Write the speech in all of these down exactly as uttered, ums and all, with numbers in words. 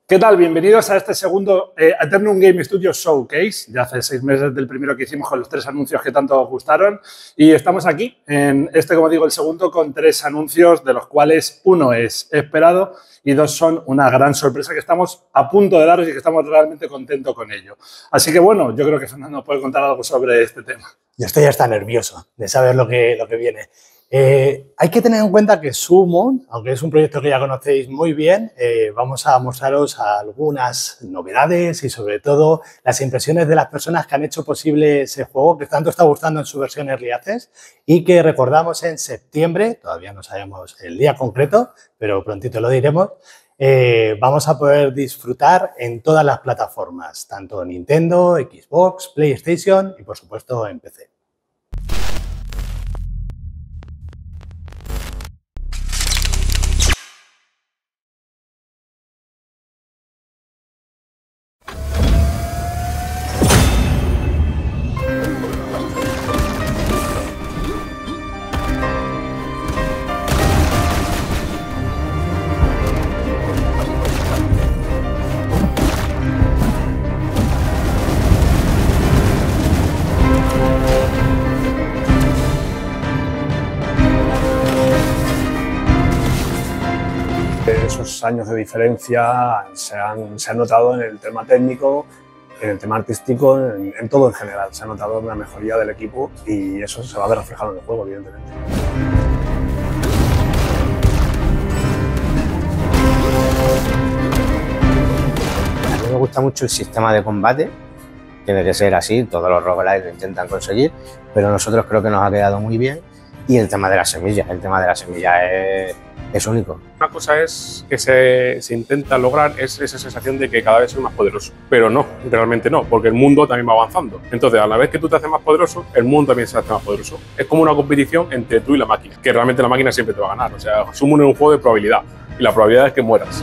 ¿Qué tal? Bienvenidos a este segundo eh, Aeternum Game Studios Showcase. Ya hace seis meses del primero que hicimos con los tres anuncios que tanto os gustaron. Y estamos aquí en este, como digo, el segundo con tres anuncios, de los cuales uno es esperado y dos son una gran sorpresa que estamos a punto de daros y que estamos realmente contentos con ello. Así que, bueno, yo creo que Fernando nos puede contar algo sobre este tema. Yo estoy hasta nervioso de saber lo que, lo que viene. Eh, hay que tener en cuenta que Summon, aunque es un proyecto que ya conocéis muy bien, eh, vamos a mostraros algunas novedades y sobre todo las impresiones de las personas que han hecho posible ese juego que tanto está gustando en su versión Early Access y que recordamos en septiembre, todavía no sabemos el día concreto, pero prontito lo diremos, eh, vamos a poder disfrutar en todas las plataformas, tanto Nintendo, Xbox, PlayStation y por supuesto en P C. Esos años de diferencia se han, se han notado en el tema técnico, en el tema artístico, en, en todo en general. Se ha notado una mejoría del equipo y eso se va a ver reflejado en el juego, evidentemente. A mí me gusta mucho el sistema de combate, tiene que ser así, todos los roguelites lo intentan conseguir, pero nosotros creo que nos ha quedado muy bien. Y el tema de las semillas, el tema de las semillas es, es único. Una cosa es que se, se intenta lograr es esa sensación de que cada vez soy más poderoso, pero no, realmente no, porque el mundo también va avanzando. Entonces, a la vez que tú te haces más poderoso, el mundo también se hace más poderoso. Es como una competición entre tú y la máquina, que realmente la máquina siempre te va a ganar. O sea, Summon es un juego de probabilidad y la probabilidad es que mueras.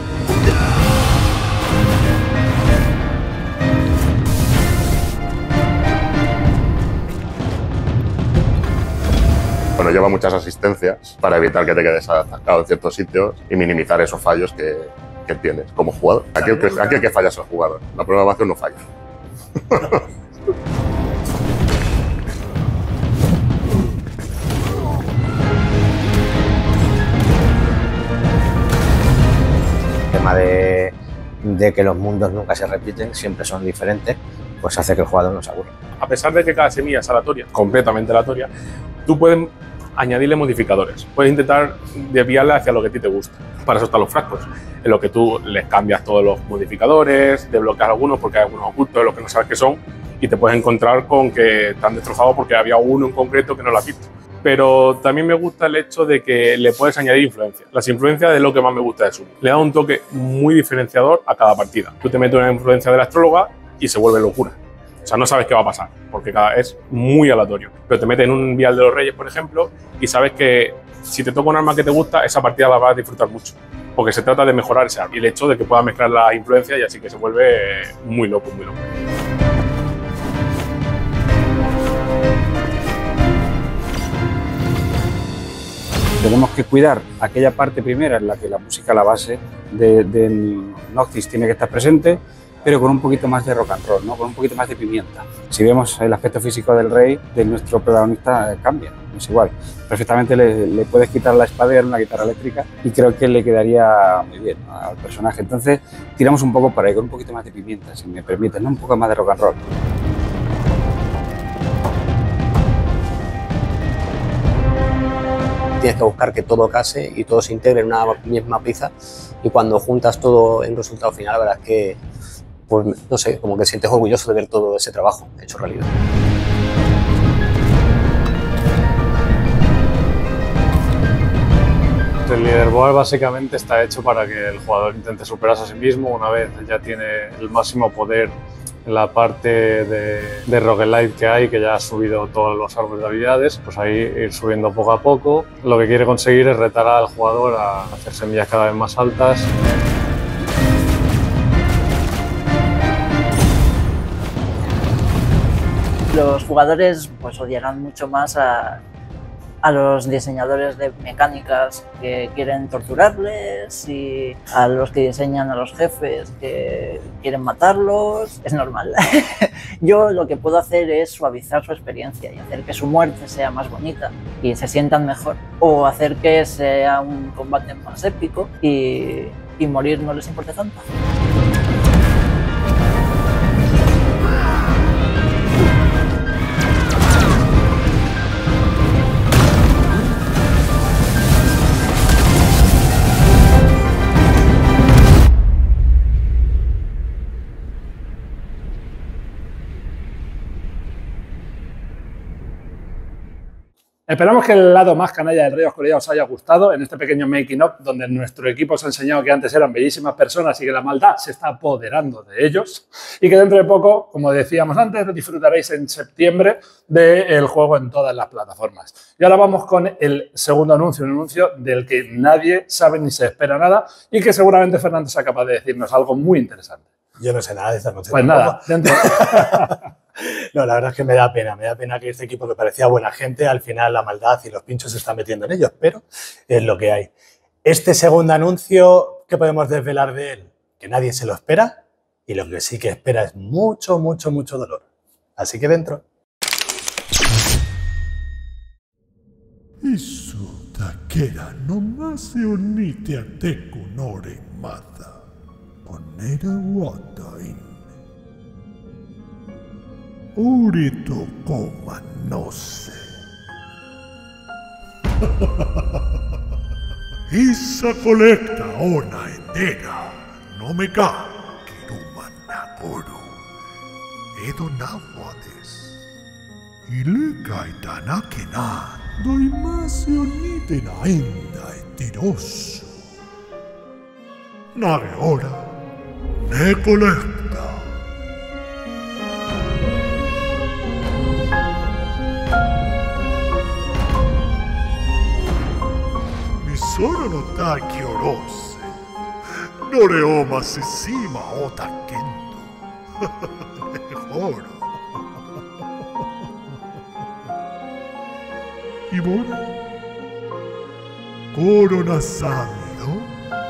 Bueno, lleva muchas asistencias para evitar que te quedes atascado en ciertos sitios y minimizar esos fallos que, que tienes como jugador. Aquí el que, aquí el que falla es el jugador. La programación no falla. El tema de, de que los mundos nunca se repiten, siempre son diferentes, pues hace que el jugador no se aburra. A pesar de que cada semilla es aleatoria, completamente aleatoria, tú puedes añadirle modificadores. Puedes intentar desviarla hacia lo que a ti te gusta. Para eso están los frascos, en lo que tú les cambias todos los modificadores, desbloqueas algunos porque hay algunos ocultos, los que no sabes qué son, y te puedes encontrar con que están destrozados porque había uno en concreto que no lo has visto. Pero también me gusta el hecho de que le puedes añadir influencia. Las influencias es lo que más me gusta de Summon. Le da un toque muy diferenciador a cada partida. Tú te metes una influencia de la astróloga y se vuelve locura. O sea, no sabes qué va a pasar, porque cada es muy aleatorio. Pero te metes en un vial de los reyes, por ejemplo, y sabes que si te toca un arma que te gusta, esa partida la vas a disfrutar mucho. Porque se trata de mejorar ese arma. Y el hecho de que puedas mezclar las influencias y así que se vuelve muy loco, muy loco. Tenemos que cuidar aquella parte primera en la que la música, la base de, de Noctis tiene que estar presente, pero con un poquito más de rock and roll, ¿no? Con un poquito más de pimienta. Si vemos el aspecto físico del rey, de nuestro protagonista, eh, cambia, no es igual. Perfectamente le, le puedes quitar la espada y darle una guitarra eléctrica y creo que le quedaría muy bien, ¿no?, al personaje. Entonces tiramos un poco por ahí, con un poquito más de pimienta, si me permiten, ¿no? Un poco más de rock and roll. Tienes que buscar que todo case y todo se integre en una misma pieza, y cuando juntas todo en resultado final, la verdad es que, pues, no sé, como que sientes orgulloso de ver todo ese trabajo hecho realidad. El leaderboard básicamente está hecho para que el jugador intente superarse a sí mismo. Una vez ya tiene el máximo poder en la parte de, de roguelite que hay, que ya ha subido todos los árboles de habilidades, pues ahí ir subiendo poco a poco. Lo que quiere conseguir es retar al jugador a hacer semillas cada vez más altas. Los jugadores pues odiarán mucho más a a los diseñadores de mecánicas que quieren torturarles y a los que diseñan a los jefes que quieren matarlos. Es normal. Yo lo que puedo hacer es suavizar su experiencia y hacer que su muerte sea más bonita y se sientan mejor, o hacer que sea un combate más épico y, y morir no les importe tanto. Esperamos que el lado más canalla del Rey Oscuridad os haya gustado en este pequeño making of, donde nuestro equipo os ha enseñado que antes eran bellísimas personas y que la maldad se está apoderando de ellos, y que dentro de poco, como decíamos antes, disfrutaréis en septiembre del juego en todas las plataformas. Y ahora vamos con el segundo anuncio, un anuncio del que nadie sabe ni se espera nada y que seguramente Fernando sea capaz de decirnos algo muy interesante. Yo no sé nada de esta noche. Pues nada, dentro. No, la verdad es que me da pena, me da pena que este equipo que parecía buena gente, al final la maldad y los pinchos se están metiendo en ellos, pero es lo que hay. Este segundo anuncio, ¿qué podemos desvelar de él? Que nadie se lo espera y lo que sí que espera es mucho, mucho, mucho dolor. Así que dentro. Isso takera no mase onite ateku nore mata. Ponera wataine. Urito koma no se. Issa colecta ona etera. No me ka kiruma nakoru. Edo nawa desu. Ile kaita nake na. Doimase onite na enda etirosu. Nage ora. Ne colecta. Misora no taki orose. Nore o masesima o takendo. Mejor. Ibora. Corona Samido.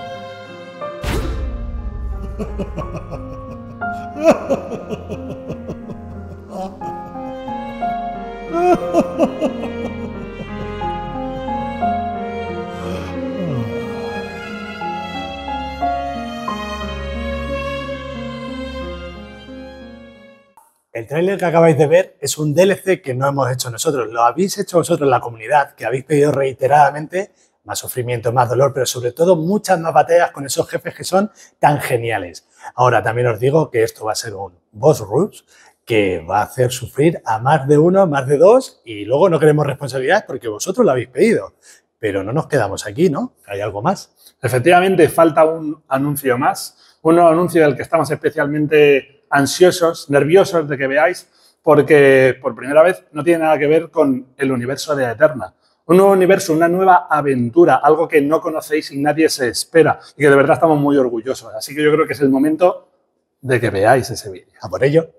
El tráiler que acabáis de ver es un D L C que no hemos hecho nosotros, lo habéis hecho vosotros en la comunidad, que habéis pedido reiteradamente más sufrimiento, más dolor, pero sobre todo muchas más batallas con esos jefes que son tan geniales. Ahora también os digo que esto va a ser un boss rush que va a hacer sufrir a más de uno, más de dos, y luego no queremos responsabilidades porque vosotros lo habéis pedido. Pero no nos quedamos aquí, ¿no? Hay algo más. Efectivamente, falta un anuncio más, un nuevo anuncio del que estamos especialmente ansiosos, nerviosos de que veáis, porque por primera vez no tiene nada que ver con el universo de Eterna. Un nuevo universo, una nueva aventura, algo que no conocéis y nadie se espera y que de verdad estamos muy orgullosos. Así que yo creo que es el momento de que veáis ese vídeo. A por ello.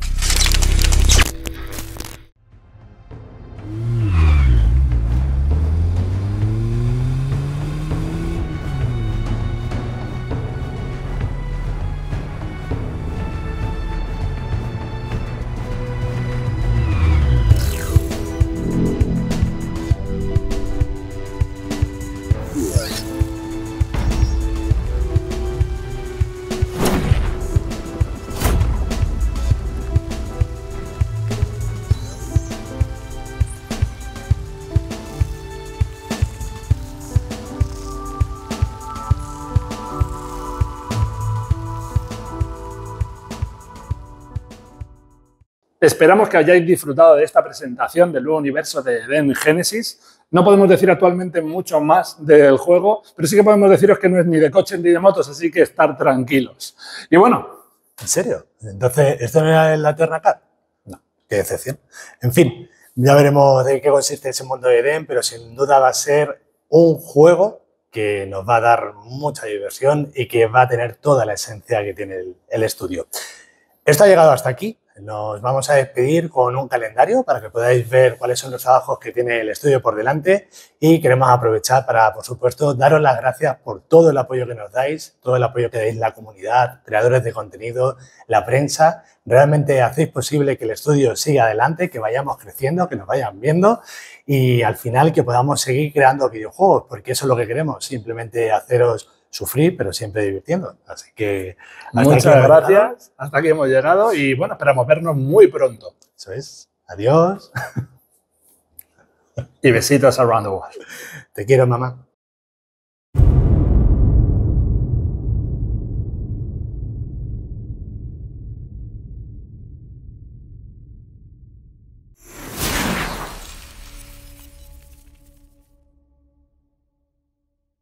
Esperamos que hayáis disfrutado de esta presentación del nuevo universo de Eden Genesis. No podemos decir actualmente mucho más del juego, pero sí que podemos deciros que no es ni de coches ni de motos, así que estar tranquilos. Y bueno... ¿En serio? Entonces, ¿esto no era la Eterna Cat? No, qué decepción. En fin, ya veremos de qué consiste ese mundo de Eden, pero sin duda va a ser un juego que nos va a dar mucha diversión y que va a tener toda la esencia que tiene el, el estudio. Esto ha llegado hasta aquí. Nos vamos a despedir con un calendario para que podáis ver cuáles son los trabajos que tiene el estudio por delante y queremos aprovechar para, por supuesto, daros las gracias por todo el apoyo que nos dais, todo el apoyo que dais la comunidad, creadores de contenido, la prensa. Realmente hacéis posible que el estudio siga adelante, que vayamos creciendo, que nos vayan viendo y al final que podamos seguir creando videojuegos, porque eso es lo que queremos, simplemente haceros sufrir, pero siempre divirtiendo. Así que muchas gracias. Hasta aquí hemos llegado y bueno, esperamos vernos muy pronto. Eso es. Adiós. Y besitos around the world. Te quiero, mamá.